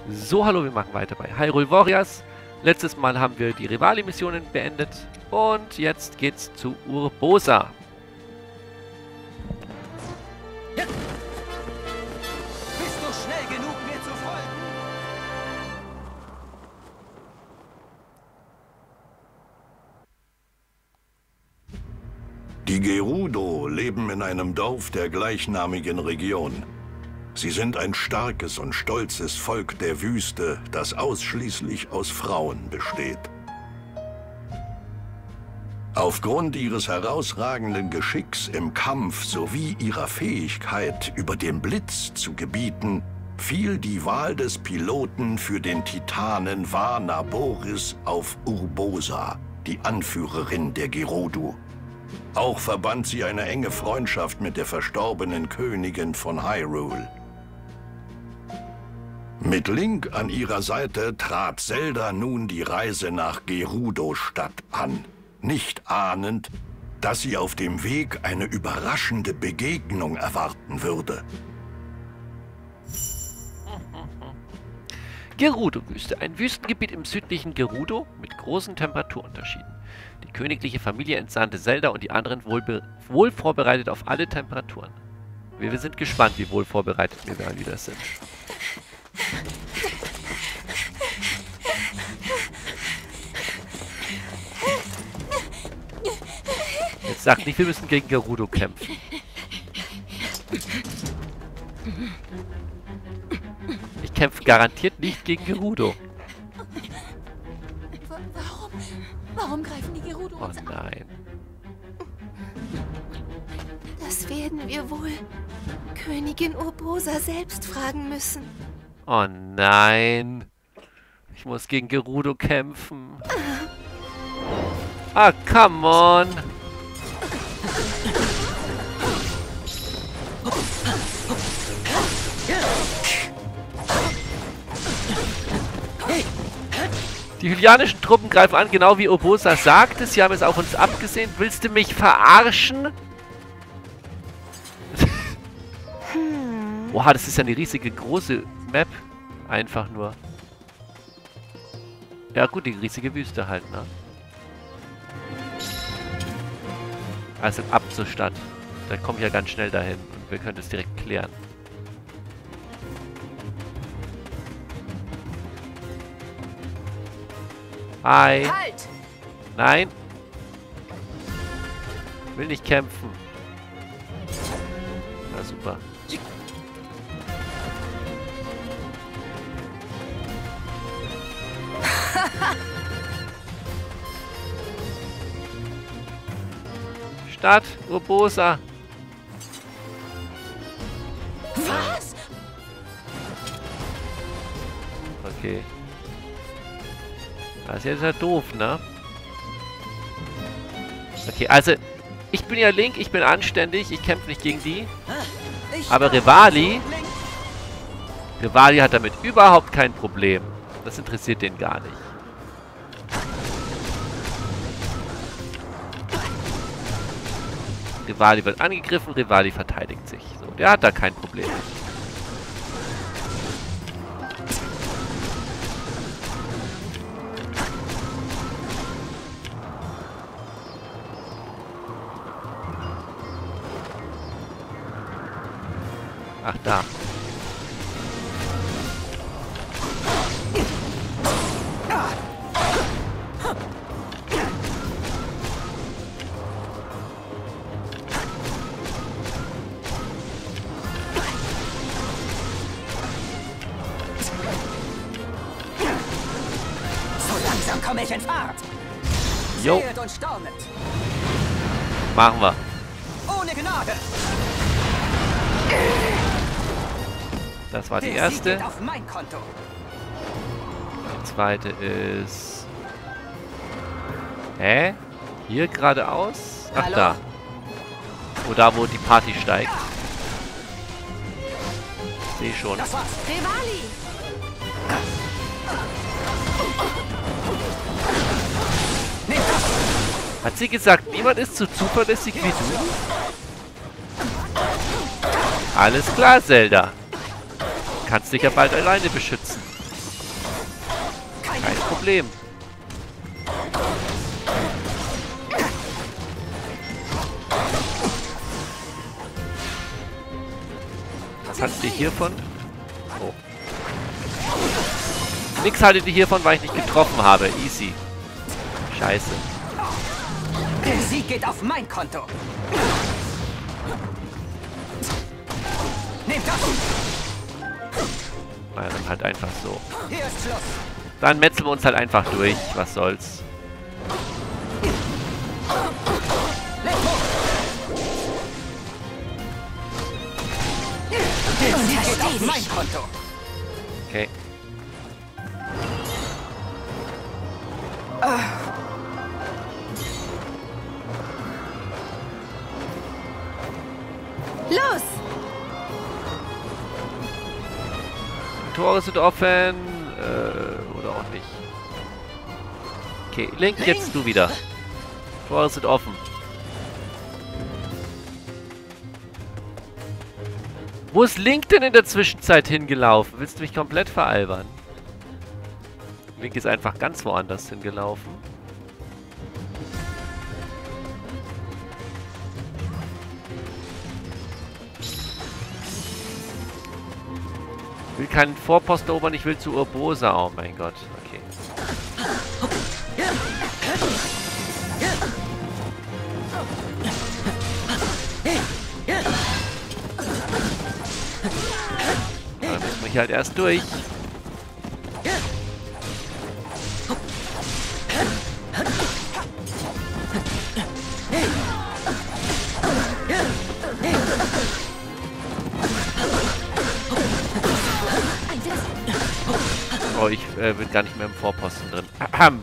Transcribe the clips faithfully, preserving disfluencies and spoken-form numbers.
So, hallo, wir machen weiter bei Hyrule Warriors. Letztes Mal haben wir die Rivali-Missionen beendet und jetzt geht's zu Urbosa. Ja. Bist du schnell genug, mir zu folgen? Die Gerudo leben in einem Dorf der gleichnamigen Region. Sie sind ein starkes und stolzes Volk der Wüste, das ausschließlich aus Frauen besteht. Aufgrund ihres herausragenden Geschicks im Kampf sowie ihrer Fähigkeit, über den Blitz zu gebieten, fiel die Wahl des Piloten für den Titanen Vana Boris auf Urbosa, die Anführerin der Gerudo. Auch verband sie eine enge Freundschaft mit der verstorbenen Königin von Hyrule. Mit Link an ihrer Seite trat Zelda nun die Reise nach Gerudo-Stadt an, nicht ahnend, dass sie auf dem Weg eine überraschende Begegnung erwarten würde. Gerudo-Wüste, ein Wüstengebiet im südlichen Gerudo mit großen Temperaturunterschieden. Die königliche Familie entsandte Zelda und die anderen wohl, wohl vorbereitet auf alle Temperaturen. Wir, wir sind gespannt, wie wohl vorbereitet wir da wieder sind. Jetzt sagt nicht, wir müssen gegen Gerudo kämpfen. Ich kämpfe garantiert nicht gegen Gerudo. Warum? Warum greifen die Gerudo uns Oh nein. Das werden wir wohl Königin Urbosa selbst fragen müssen. Oh nein. Ich muss gegen Gerudo kämpfen. Ah, come on. Die hylianischen Truppen greifen an, genau wie Urbosa sagte. Sie haben es auf uns abgesehen. Willst du mich verarschen? Oha, das ist ja eine riesige, große Map. Einfach nur. Ja gut, die riesige Wüste halt, ne? Also ab zur Stadt. Da komme ich ja ganz schnell dahin und wir können das direkt klären. Hi. Halt! Nein. Will nicht kämpfen. Na super. Stadt, Urbosa. Was? Okay. Das ist jetzt ja doof, ne? Okay, also ich bin ja Link, ich bin anständig, ich kämpfe nicht gegen die. Aber Rivali, Rivali hat damit überhaupt kein Problem. Das interessiert den gar nicht. Rivali wird angegriffen, Rivali verteidigt sich. So, der hat da kein Problem. Ach, da. Langsam komme ich in Fahrt. Jo. Sehet und staunet. Machen wir. Ohne Gnade. Das war die Der Sieg erste. geht auf mein Konto. Die zweite ist... Hä? Hier geradeaus? Ach, Hallo? da. Wo da, wo die Party steigt. Sehe schon. Das war's. Rivali! Nehmt das. Hat sie gesagt, niemand ist so zuverlässig wie du? Alles klar, Zelda. Kannst dich ja bald alleine beschützen. Kein Problem. Was haltet ihr hiervon? Oh. Nix haltet ihr hiervon, weil ich nicht getroffen habe. Easy. Scheiße. Der Sieg geht auf mein Konto. Nehmt das! Naja, dann halt einfach so. Hier ist Schluss. Dann metzeln wir uns halt einfach durch. Was soll's. Der Sieg geht auf mein Konto. Okay. Los! Tore sind offen. Äh, oder auch nicht. Okay, Link, jetzt du wieder. Tore sind offen. Wo ist Link denn in der Zwischenzeit hingelaufen? Willst du mich komplett veralbern? Link ist einfach ganz woanders hingelaufen. Ich will keinen Vorposten erobern, ich will zu Urbosa. Oh mein Gott, okay. Da müssen wir hier halt erst durch. Oh, ich äh, bin gar nicht mehr im Vorposten drin. Ahem.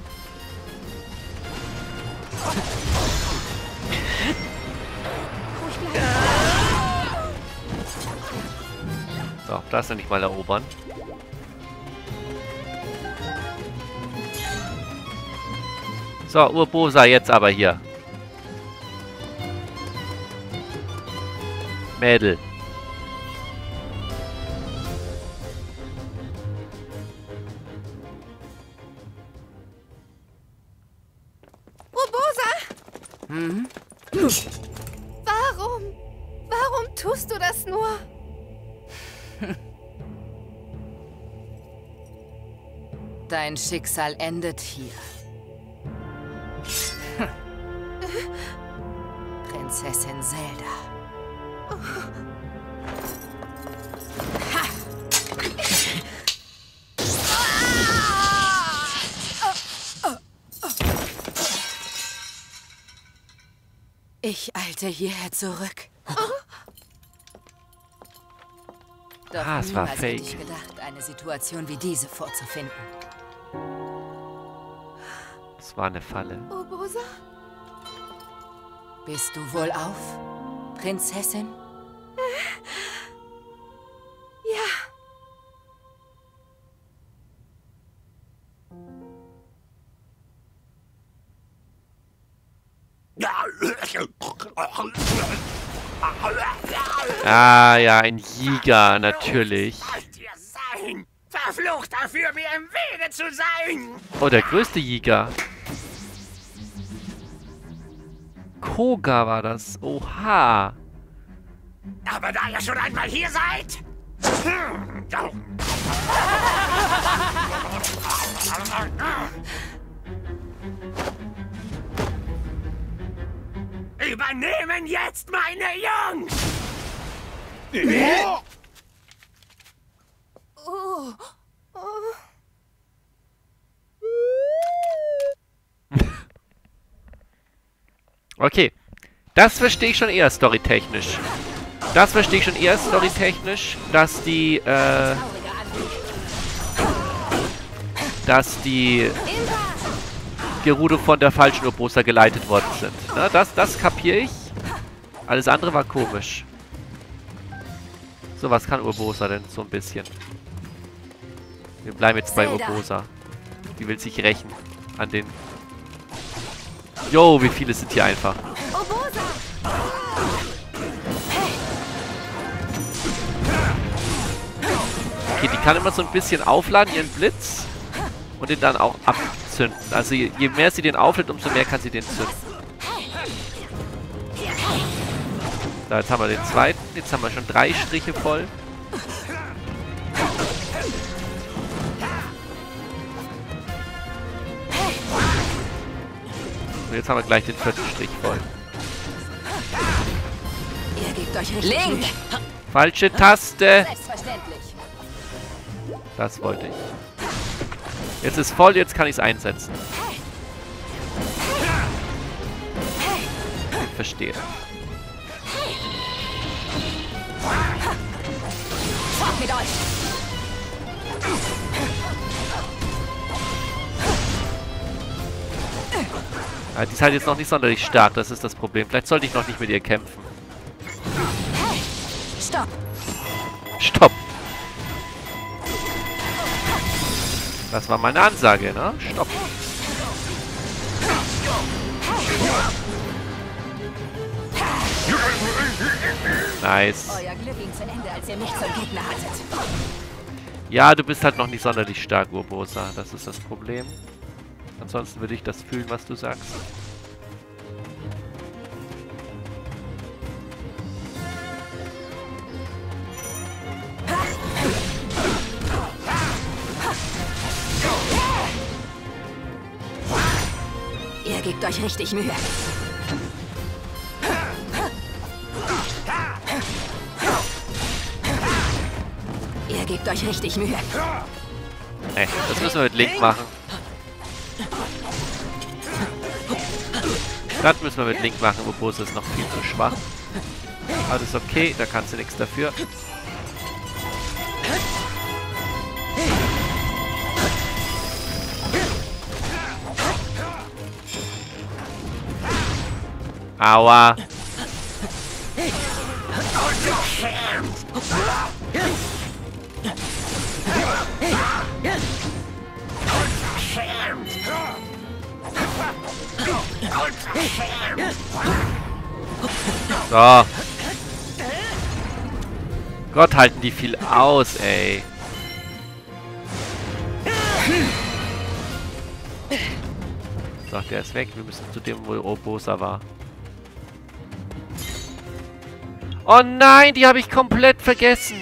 So, das nicht mal erobern. So, Urbosa jetzt aber hier. Mädel. Hm? Warum? Warum tust du das nur? Dein Schicksal endet hier. Prinzessin Zelda. Ich eilte hierher zurück. Doch Ah, es war niemals fake. hätte ich gedacht, eine Situation wie diese vorzufinden. Das war eine Falle. Urbosa? Bist du wohl auf, Prinzessin? Ja. Ah, ja, ein Jäger, natürlich. Sollt ihr sein? Verflucht dafür, mir im Wege zu sein! Oh, der größte Jäger. Koga war das. Oha. Aber da ihr schon einmal hier seid... Hm, oh. Übernehmen jetzt meine Jungs! Oh. Oh. Okay. Das verstehe ich schon eher storytechnisch. Das verstehe ich schon eher storytechnisch, dass die, äh... dass die Gerudo von der falschen Urbosa geleitet worden sind. Na, das, das kapiere ich. Alles andere war komisch. So, was kann Urbosa denn so ein bisschen? Wir bleiben jetzt bei Zelda. Urbosa. Die will sich rächen an den... Jo, wie viele sind hier einfach. Urbosa! Okay, die kann immer so ein bisschen aufladen, ihren Blitz. Und den dann auch abzünden. Also je, je mehr sie den auflädt, umso mehr kann sie den zünden. So, jetzt haben wir den zweiten. Jetzt haben wir schon drei Striche voll. Und jetzt haben wir gleich den vierten Strich voll. Ihr gebt euch richtig Link. Falsche Taste. Selbstverständlich. Das wollte ich. Jetzt ist voll, jetzt kann ich es einsetzen. Ich verstehe. Fort mit euch. Ja, die ist halt jetzt noch nicht sonderlich stark, das ist das Problem. Vielleicht sollte ich noch nicht mit ihr kämpfen. Stopp. Stopp. Das war meine Ansage, ne? Stopp. Nice. Euer Glück ging zu Ende, als ihr mich zum Gegner hattet. Ja, du bist halt noch nicht sonderlich stark, Urbosa. Das ist das Problem. Ansonsten würde ich das fühlen, was du sagst. Ihr gebt euch richtig Mühe. Ihr gebt euch richtig Mühe. Nee, das müssen wir mit Link machen. Das müssen wir mit Link machen, Urbosa ist noch viel zu schwach. Aber das ist okay, da kannst du nichts dafür. Aua. So. Gott, halten die viel aus, ey. So, der ist weg. Wir müssen zu dem, wo Urbosa war. Oh nein, die habe ich komplett vergessen.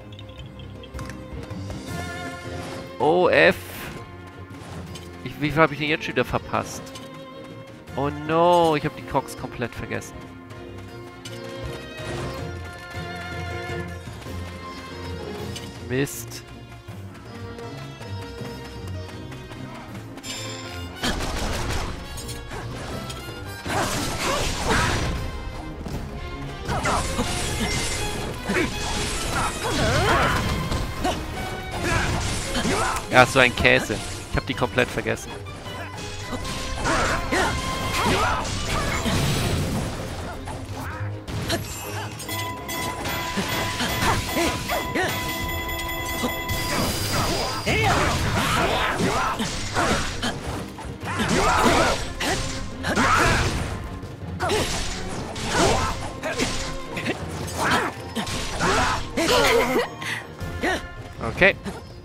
O F. Ich, wie viel habe ich denn jetzt schon wieder verpasst? Oh no, ich habe die Cox komplett vergessen. Mist. Ja, so ein Käse. Ich habe die komplett vergessen. Okay.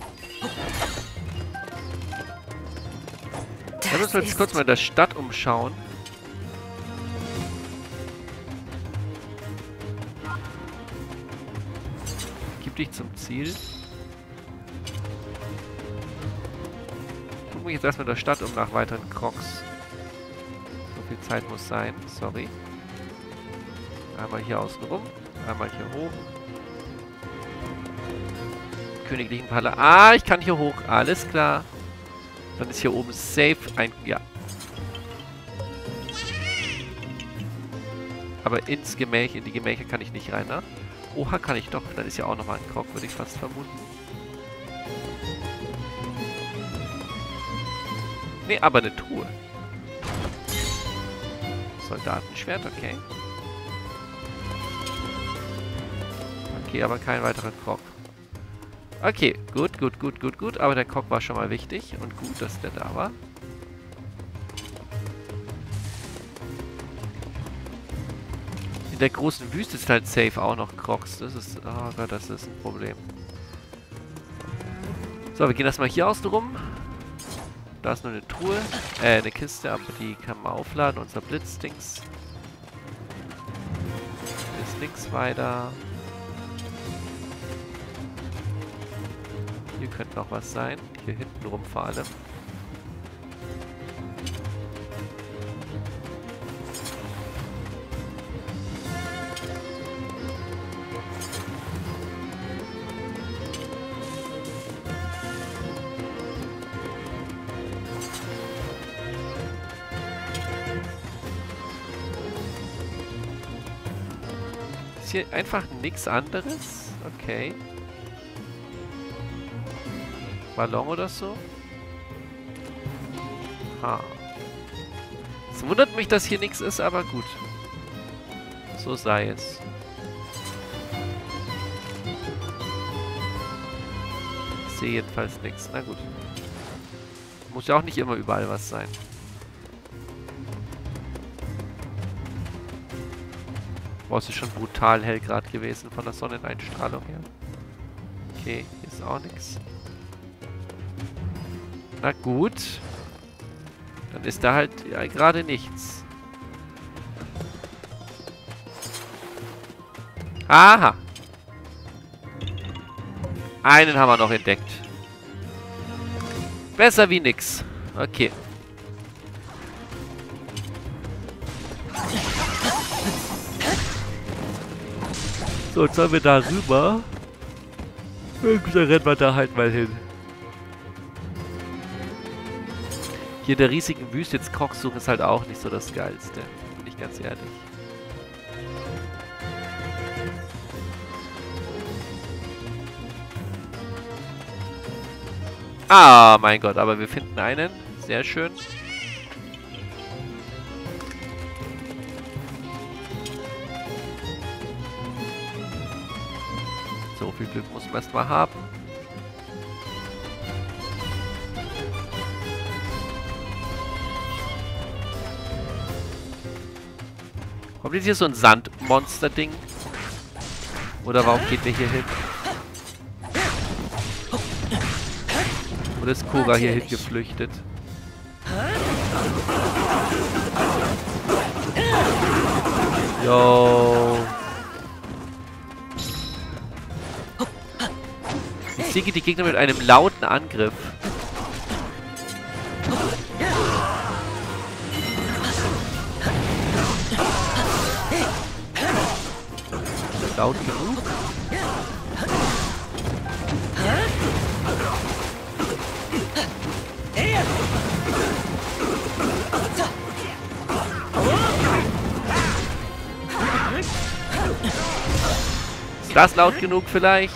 Dann müssen wir uns kurz mal in der Stadt umschauen. Gib dich zum Ziel. Ich gucke mich jetzt erstmal in der Stadt um nach weiteren Crocs. So viel Zeit muss sein, sorry. Einmal hier außen rum, einmal hier hoch. Königlichen Palast. Ah, ich kann hier hoch. Alles klar. Dann ist hier oben safe ein... Ja. Aber ins Gemäch, in die Gemächer kann ich nicht rein, ne? Oha, kann ich doch. Dann ist ja auch nochmal ein Krog, würde ich fast vermuten. Nee, aber eine Truhe. Soldatenschwert, okay. Okay, aber kein weiterer Krog. Okay, gut, gut, gut, gut, gut. Aber der Krog war schon mal wichtig. Und gut, dass der da war. In der großen Wüste ist halt safe auch noch Crocs. Das ist... Oh Gott, das ist ein Problem. So, wir gehen erstmal hier außen rum. Da ist nur eine Truhe. Äh, eine Kiste, aber die kann man aufladen. Unser Blitzdings. Ist links weiter. Hier könnte noch was sein. Hier hinten rum vor allem. Ist hier einfach nichts anderes? Okay. Ballon oder so? Ha. Es wundert mich, dass hier nichts ist, aber gut. So sei es. Ich sehe jedenfalls nichts. Na gut. Muss ja auch nicht immer überall was sein. Boah, es ist schon brutal hell gerade gewesen von der Sonneneinstrahlung her. Okay, hier ist auch nichts. Na gut. Dann ist da halt ja, gerade nichts. Aha. Einen haben wir noch entdeckt. Besser wie nix. Okay. So, jetzt sollen wir da rüber. Und dann rennen wir da halt mal hin. Hier in der riesigen Wüste jetzt Koch suchen ist halt auch nicht so das Geilste. Bin ich ganz ehrlich. Ah, mein Gott, aber wir finden einen. Sehr schön. So viel Glück muss man erstmal haben. Kommt jetzt hier so ein Sandmonster-Ding? Oder warum geht der hier hin? Oder ist Kora hier hin geflüchtet? Yo. Ich siege die Gegner mit einem lauten Angriff. Laut genug? Ist das laut genug vielleicht?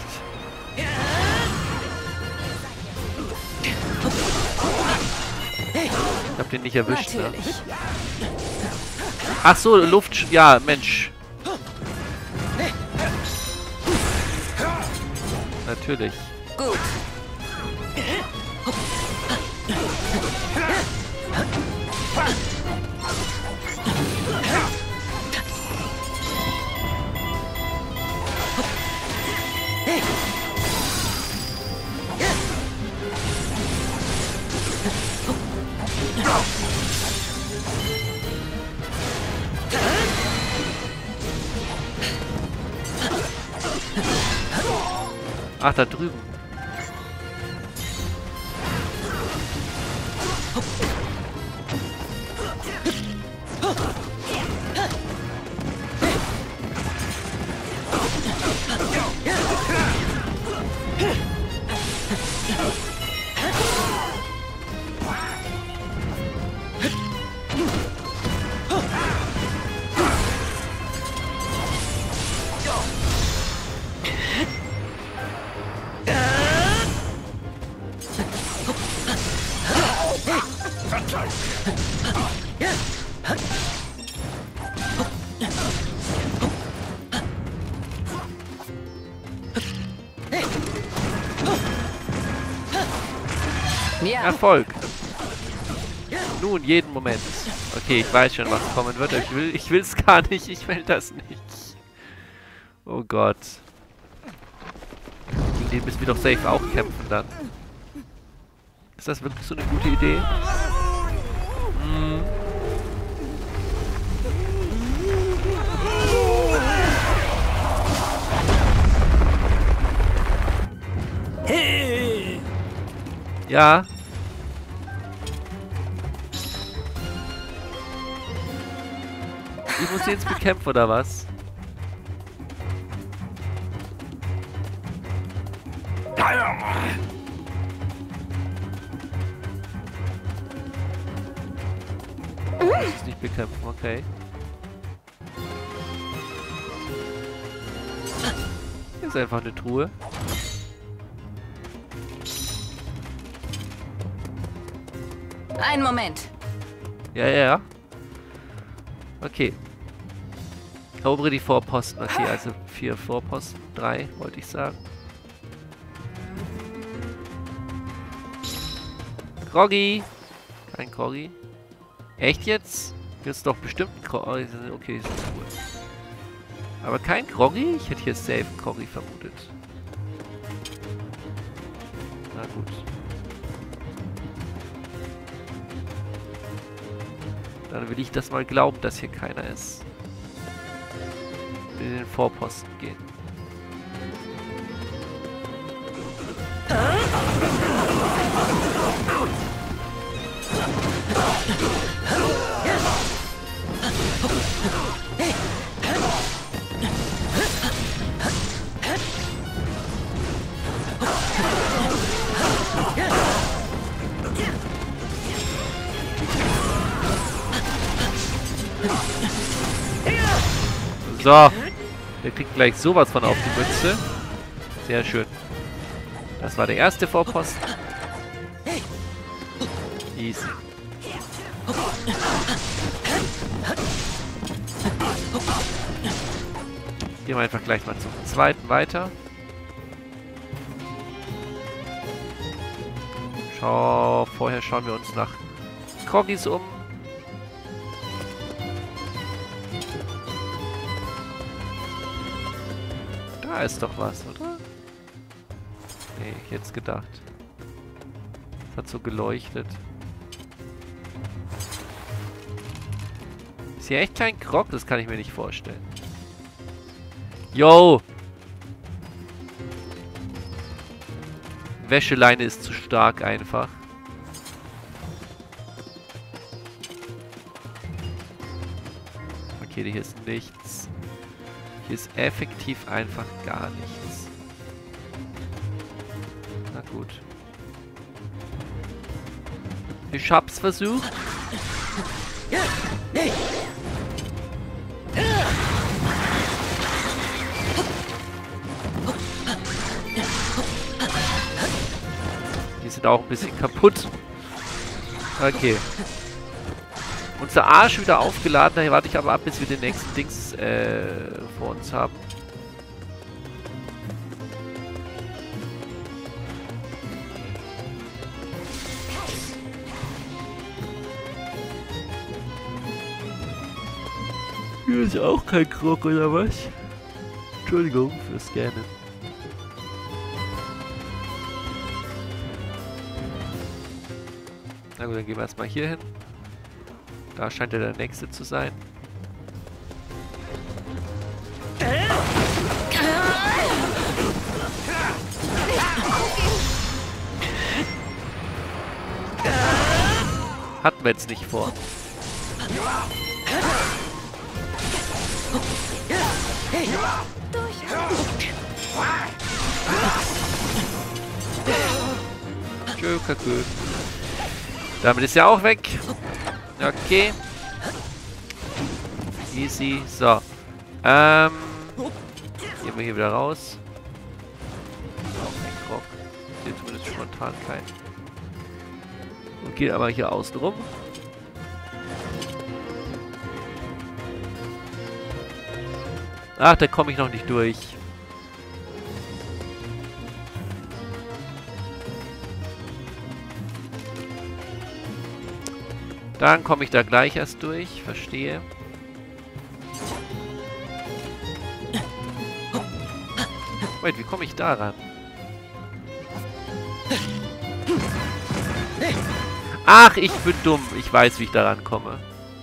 Ich hab den nicht erwischt, ne? Ach so, Luft... Ja, Mensch. Natürlich. Gut. Ach, da drüben. Ja. Erfolg. Nun, jeden Moment. Okay, ich weiß schon, was kommen wird. Ich will, ich will es gar nicht. Ich will das nicht. Oh Gott. Gegen den müssen wir doch safe auch kämpfen dann. Ist das wirklich so eine gute Idee? Hm. Ja. Ich muss sie jetzt bekämpfen, oder was? Ich muss es nicht bekämpfen, okay. Hier ist einfach eine Truhe. Einen Moment. Ja, ja, ja. Okay. Erobere die Vorposten. Okay, also vier Vorposten. Drei, wollte ich sagen. Groggy! Kein Groggy. Echt jetzt? Hier ist doch bestimmt ein Groggy. Okay, ist cool. Aber kein Groggy? Ich hätte hier safe einen Groggy vermutet. Na gut. Dann will ich das mal glauben, dass hier keiner ist. In den Vorposten gehen. So, der kriegt gleich sowas von auf die Mütze. Sehr schön. Das war der erste Vorposten. Easy. Gehen wir einfach gleich mal zum zweiten weiter. Schau, vorher schauen wir uns nach Groggys um. Da ist doch was, oder? Nee, jetzt gedacht. Das hat so geleuchtet. Ist hier echt kein Grog? Das kann ich mir nicht vorstellen. Yo! Wäscheleine ist zu stark einfach. Okay, hier ist nichts. Hier ist effektiv einfach gar nichts. Na gut. Ich hab's versucht. Die sind auch ein bisschen kaputt. Okay. Unser Arsch wieder aufgeladen. Daher warte ich aber ab, bis wir den nächsten Dings äh, vor uns haben. Hier ist auch kein Krog, oder was? Entschuldigung fürs Scannen. Na gut, dann gehen wir erstmal hier hin. Da scheint ja der nächste zu sein. Hatten wir jetzt nicht vor. Tschö, kakö. Damit ist er auch weg. Okay. Easy. So. Ähm. Gehen wir hier wieder raus. Auch ein Krog. Hier zumindest spontan kein. Und geht aber hier außen rum. Ach, da komme ich noch nicht durch. Dann komme ich da gleich erst durch. Verstehe. Wait, wie komme ich da ran? Ach, ich bin dumm. Ich weiß, wie ich da rankomme.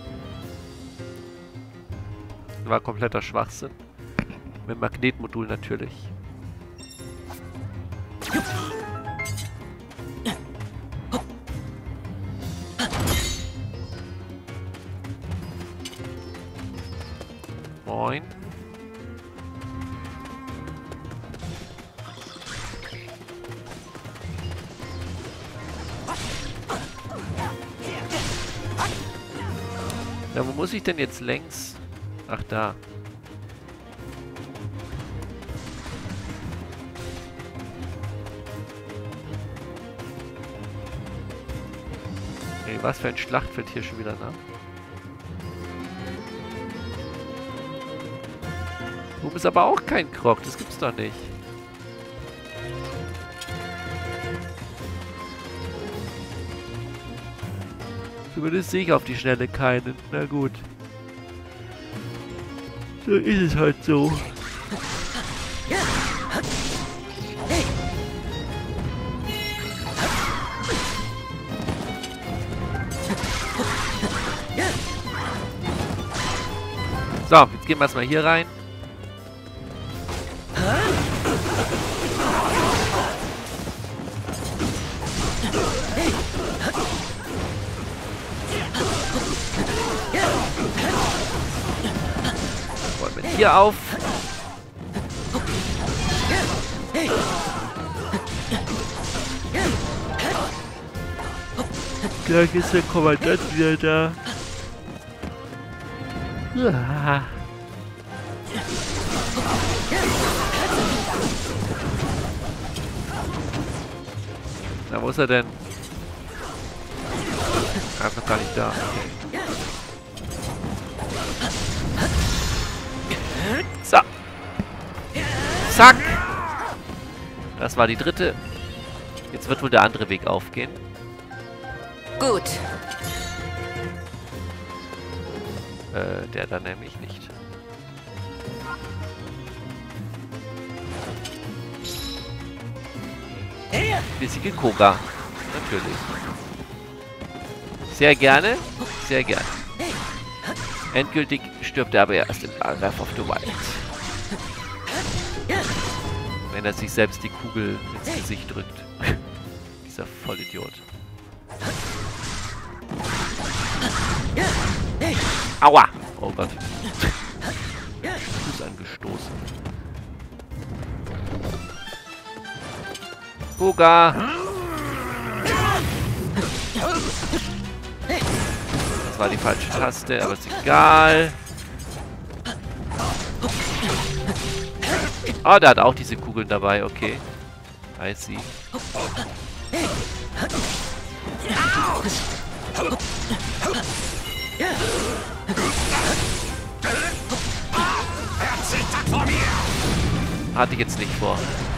War kompletter Schwachsinn. Mit dem Magnetmodul natürlich. Moin. Ja, wo muss ich denn jetzt längs? Ach, da. Ey, was für ein Schlachtfeld hier schon wieder, ne? Oben ist aber auch kein Krog, das gibt's doch nicht. Zumindest sehe ich auf die Schnelle keinen. Na gut. So ist es halt so. So, jetzt gehen wir erstmal hier rein. Wollen wir hier auf. Gleich ist der Kommandant wieder da. Ja. Na, wo ist er denn? Er ist noch gar nicht da. Okay. So. Zack. Das war die dritte. Jetzt wird wohl der andere Weg aufgehen. Gut. Äh, der da nämlich nicht. Bissige Koga. Natürlich. Sehr gerne. Sehr gerne. Endgültig stirbt er aber erst im Breath of the Wild. Wenn er sich selbst die Kugel ins Gesicht drückt. Dieser Vollidiot. Aua! Oh Gott. Fuß angestoßen. Koga! Das war die falsche Taste, aber ist egal. Oh, der hat auch diese Kugeln dabei, okay. I see. Hatte ich jetzt nicht vor.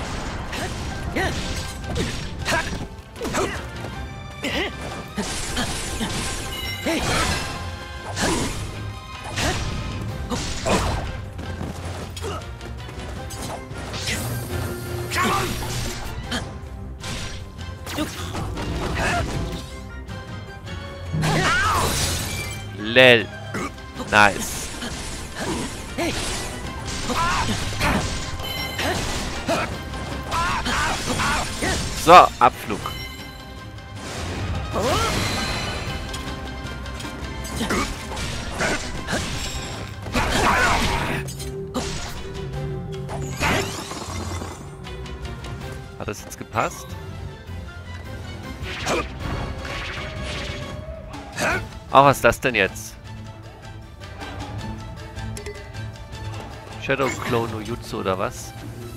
Lel. Nice. So, Abflug. Hat das jetzt gepasst? Oh, was ist das denn jetzt? Shadow Clone no Jutsu oder was?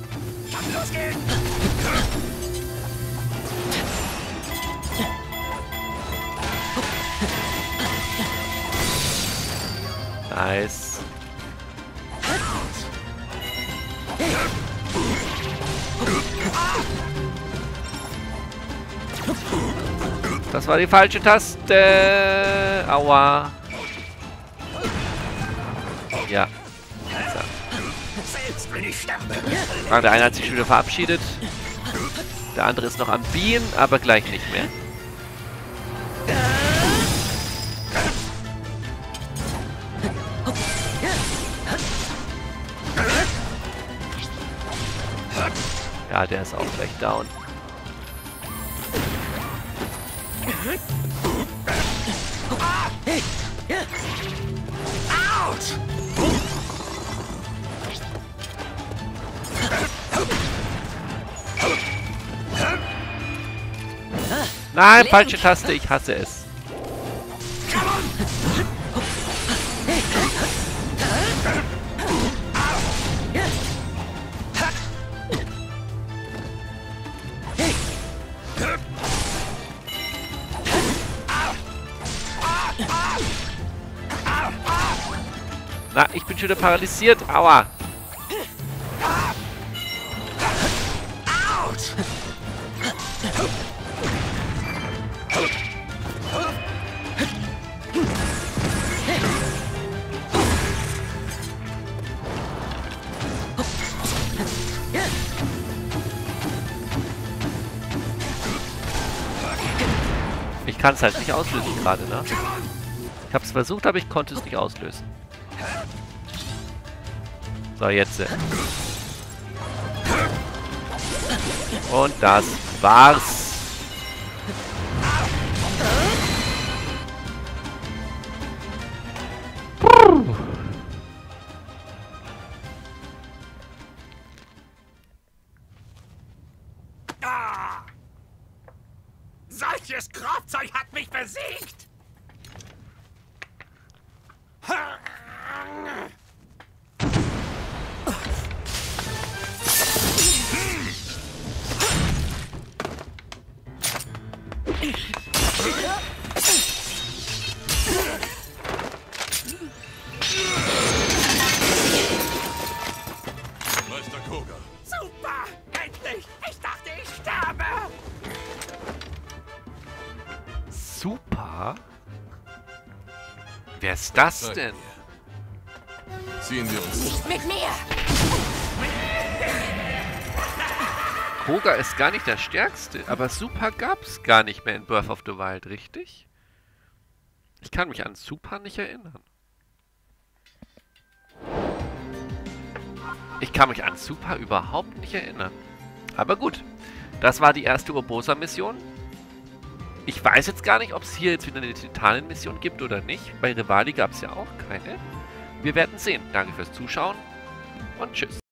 Nice. Das war die falsche Taste. Aua. Ja. Ah, der eine hat sich schon wieder verabschiedet. Der andere ist noch am Beam, aber gleich nicht mehr. Ja, der ist auch gleich down. Autsch! Nein, falsche Taste, ich hasse es. Na, ich bin schon wieder paralysiert. Aua. Autsch! Ich kann es halt nicht auslösen gerade, ne? Ich habe es versucht, aber ich konnte es nicht auslösen. So, jetzt. Und das war's. Puh. Ah! Solches Grobzeug hat mich besiegt! Meister Koga. Super! Endlich! Ich dachte, ich sterbe! Super. Wer ist das Zeig denn? mir. Ziehen wir uns. Nicht mit mir! Koga ist gar nicht der Stärkste, aber Super gab's gar nicht mehr in Breath of the Wild, richtig? Ich kann mich an Super nicht erinnern. Ich kann mich an Super überhaupt nicht erinnern. Aber gut, das war die erste Urbosa-Mission. Ich weiß jetzt gar nicht, ob es hier jetzt wieder eine Titanen-Mission gibt oder nicht. Bei Revali gab es ja auch keine. Wir werden sehen. Danke fürs Zuschauen und tschüss.